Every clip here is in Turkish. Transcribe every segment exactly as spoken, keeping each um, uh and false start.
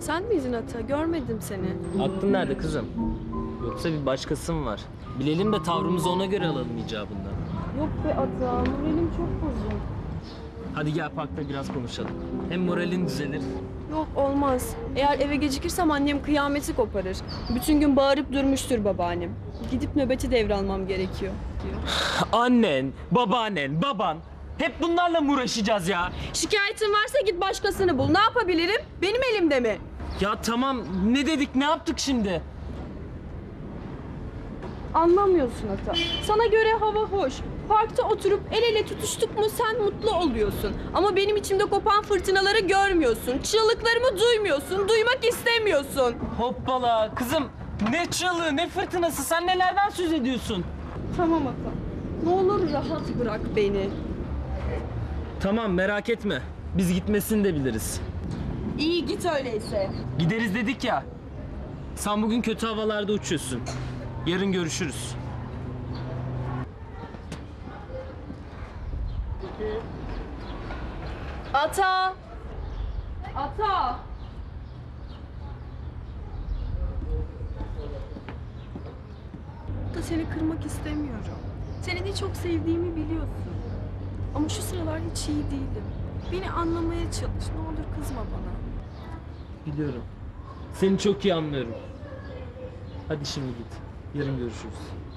Sen miydin Ata? Görmedim seni. Aklın nerede kızım? Yoksa bir başkası mı var? Bilelim de tavrımızı ona göre alalım icabında. Yok be Ata, moralim çok bozuk. Hadi gel parkta biraz konuşalım. Hem moralin düzelir. Yok olmaz. Eğer eve gecikirsem annem kıyameti koparır. Bütün gün bağırıp durmuştur babaannem. Gidip nöbeti devralmam gerekiyor diyor. Annen, babaannen, baban. Hep bunlarla mı uğraşacağız ya? Şikayetin varsa git başkasını bul. Ne yapabilirim? Benim elimde mi? Ya tamam, ne dedik, ne yaptık şimdi? Anlamıyorsun Ata. Sana göre hava hoş. Parkta oturup el ele tutuştuk mu sen mutlu oluyorsun. Ama benim içimde kopan fırtınaları görmüyorsun. Çığlıklarımı duymuyorsun. Duymak istemiyorsun. Hoppala, kızım ne çığlığı, ne fırtınası, sen nelerden söz ediyorsun? Tamam Ata. Ne olur rahat bırak beni. Tamam, merak etme. Biz gitmesini de biliriz. İyi git öyleyse. Gideriz dedik ya. Sen bugün kötü havalarda uçuyorsun. Yarın görüşürüz. Ata! Ata! Da seni kırmak istemiyorum. Seni de çok sevdiğimi biliyorsun. Ama şu sıralar hiç iyi değilim. Beni anlamaya çalış. Ne olur kızma bana. Biliyorum. Seni çok iyi anlıyorum. Hadi şimdi git. Yarın görüşürüz.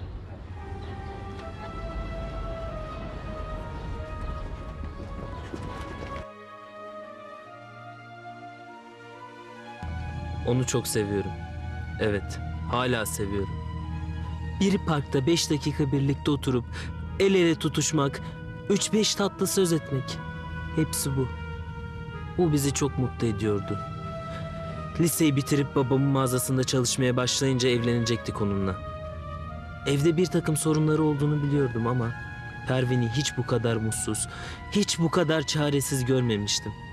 Onu çok seviyorum. Evet, hala seviyorum. Bir parkta beş dakika birlikte oturup el ele tutuşmak, üç beş tatlı söz etmek. Hepsi bu. Bu bizi çok mutlu ediyordu. Liseyi bitirip babamın mağazasında çalışmaya başlayınca evlenecektik onunla. Evde bir takım sorunları olduğunu biliyordum ama Pervin'i hiç bu kadar mutsuz, hiç bu kadar çaresiz görmemiştim.